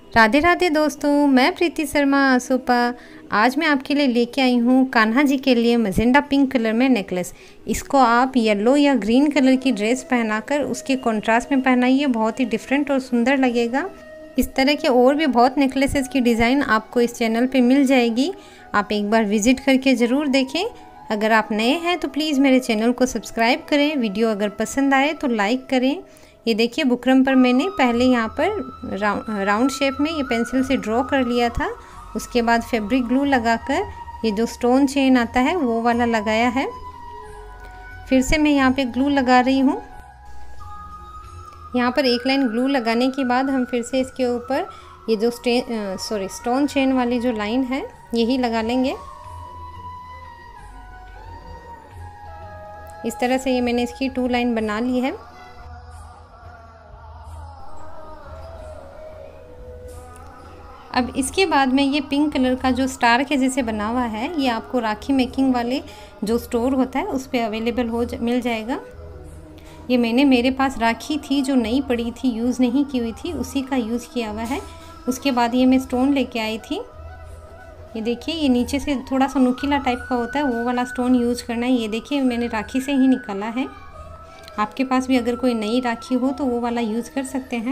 राधे राधे दोस्तों, मैं प्रीति शर्मा आसोपा। आज मैं आपके लिए लेके आई हूँ कान्हा जी के लिए मजेंडा पिंक कलर में नेकलेस। इसको आप येलो या ग्रीन कलर की ड्रेस पहनाकर उसके कॉन्ट्रास्ट में पहनाइए, बहुत ही डिफरेंट और सुंदर लगेगा। इस तरह के और भी बहुत नेकलेसेस की डिज़ाइन आपको इस चैनल पे मिल जाएगी। आप एक बार विजिट करके ज़रूर देखें। अगर आप नए हैं तो प्लीज़ मेरे चैनल को सब्सक्राइब करें। वीडियो अगर पसंद आए तो लाइक करें। ये देखिए, बुकरम पर मैंने पहले यहाँ पर राउंड शेप में ये पेंसिल से ड्रॉ कर लिया था। उसके बाद फैब्रिक ग्लू लगाकर ये जो स्टोन चेन आता है वो वाला लगाया है। फिर से मैं यहाँ पे ग्लू लगा रही हूँ। यहाँ पर एक लाइन ग्लू लगाने के बाद हम फिर से इसके ऊपर ये जो स्टोन चेन वाली जो लाइन है यही लगा लेंगे। इस तरह से ये मैंने इसकी 2 लाइन बना ली है। अब इसके बाद में ये पिंक कलर का जो स्टार के जैसे बना हुआ है ये आपको राखी मेकिंग वाले जो स्टोर होता है उस पर अवेलेबल मिल जाएगा। ये मैंने मेरे पास राखी थी जो नई पड़ी थी, यूज़ नहीं की हुई थी, उसी का यूज़ किया हुआ है। उसके बाद ये मैं स्टोन लेके आई थी। ये देखिए, ये नीचे से थोड़ा सा नुकीला टाइप का होता है, वो वाला स्टोन यूज़ करना है। ये देखिए, मैंने राखी से ही निकाला है। आपके पास भी अगर कोई नई राखी हो तो वो वाला यूज़ कर सकते हैं।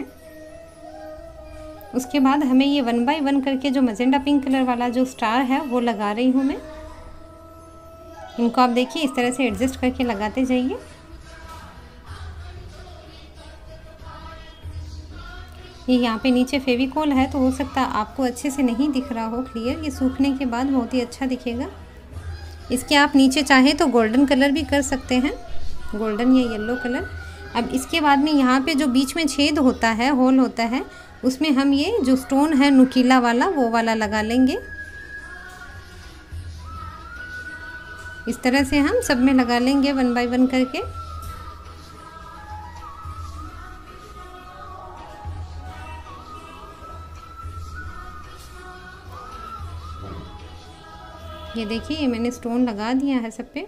उसके बाद हमें ये 1 बाय 1 करके जो मजेंडा पिंक कलर वाला जो स्टार है वो लगा रही हूँ मैं। इनको आप देखिए इस तरह से एडजस्ट करके लगाते जाइए। ये यहाँ पे नीचे फेविकोल है तो हो सकता है आपको अच्छे से नहीं दिख रहा हो क्लियर। ये सूखने के बाद बहुत ही अच्छा दिखेगा। इसके आप नीचे चाहे तो गोल्डन कलर भी कर सकते हैं, गोल्डन या येलो कलर। अब इसके बाद में यहाँ पे जो बीच में छेद होता है, होल होता है, उसमें हम ये जो स्टोन है नुकीला वाला वो वाला लगा लेंगे। इस तरह से हम सब में लगा लेंगे 1 बाय 1 करके। ये देखिए, ये मैंने स्टोन लगा दिया है सब पे।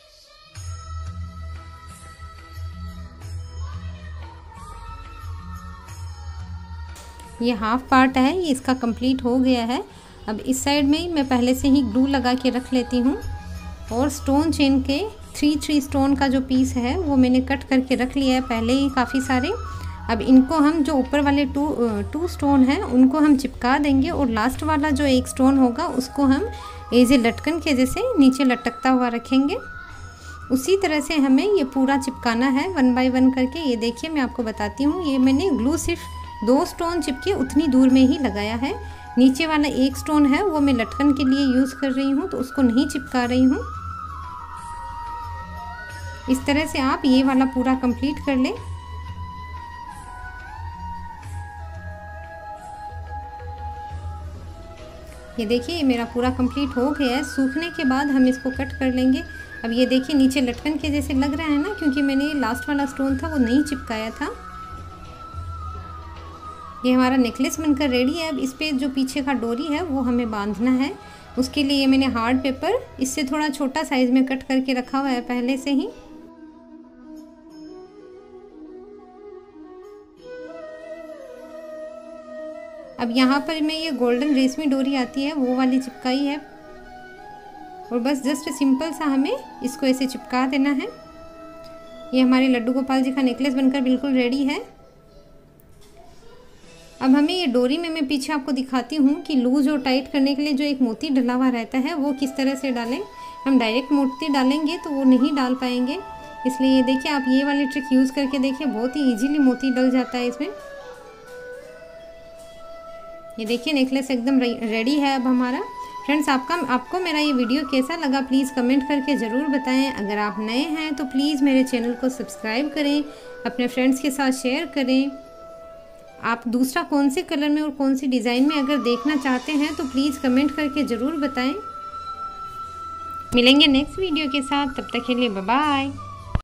ये हाफ पार्ट है, ये इसका कंप्लीट हो गया है। अब इस साइड में मैं पहले से ही ग्लू लगा के रख लेती हूँ और स्टोन चेन के 3 स्टोन का जो पीस है वो मैंने कट करके रख लिया है पहले ही काफ़ी सारे। अब इनको हम जो ऊपर वाले टू स्टोन हैं उनको हम चिपका देंगे और लास्ट वाला जो एक स्टोन होगा उसको हम एज ए लटकन के जैसे नीचे लटकता हुआ रखेंगे। उसी तरह से हमें ये पूरा चिपकाना है 1 बाय 1 करके। ये देखिए, मैं आपको बताती हूँ, ये मैंने ग्लू सिर्फ 2 स्टोन चिपके उतनी दूर में ही लगाया है। नीचे वाला एक स्टोन है वो मैं लटकन के लिए यूज़ कर रही हूँ तो उसको नहीं चिपका रही हूँ। इस तरह से आप ये वाला पूरा कंप्लीट कर लें। ये देखिए, ये मेरा पूरा कंप्लीट हो गया है। सूखने के बाद हम इसको कट कर लेंगे। अब ये देखिए, नीचे लटकन के जैसे लग रहा है ना, क्योंकि मैंने लास्ट वाला स्टोन था वो नहीं चिपकाया था। ये हमारा नेकलेस बनकर रेडी है। अब इस पे जो पीछे का डोरी है वो हमें बांधना है। उसके लिए मैंने हार्ड पेपर इससे थोड़ा छोटा साइज़ में कट करके रखा हुआ है पहले से ही। अब यहाँ पर मैं ये गोल्डन रेशमी डोरी आती है वो वाली चिपकाई है और बस जस्ट सिंपल सा हमें इसको ऐसे चिपका देना है। ये हमारे लड्डू गोपाल जी का नेकलेस बनकर बिल्कुल रेडी है। अब हमें ये डोरी में मैं पीछे आपको दिखाती हूँ कि लूज और टाइट करने के लिए जो एक मोती डला हुआ रहता है वो किस तरह से डालें। हम डायरेक्ट मोती डालेंगे तो वो नहीं डाल पाएंगे, इसलिए ये देखिए, आप ये वाली ट्रिक यूज़ करके देखिए, बहुत ही ईजिली मोती डल जाता है इसमें। ये देखिए, नेकलेस एकदम रेडी है अब हमारा। फ्रेंड्स, आपको मेरा ये वीडियो कैसा लगा प्लीज़ कमेंट करके ज़रूर बताएं। अगर आप नए हैं तो प्लीज़ मेरे चैनल को सब्सक्राइब करें, अपने फ्रेंड्स के साथ शेयर करें। आप दूसरा कौन से कलर में और कौन सी डिज़ाइन में अगर देखना चाहते हैं तो प्लीज़ कमेंट करके ज़रूर बताएं। मिलेंगे नेक्स्ट वीडियो के साथ, तब तक के लिए बाय बाय।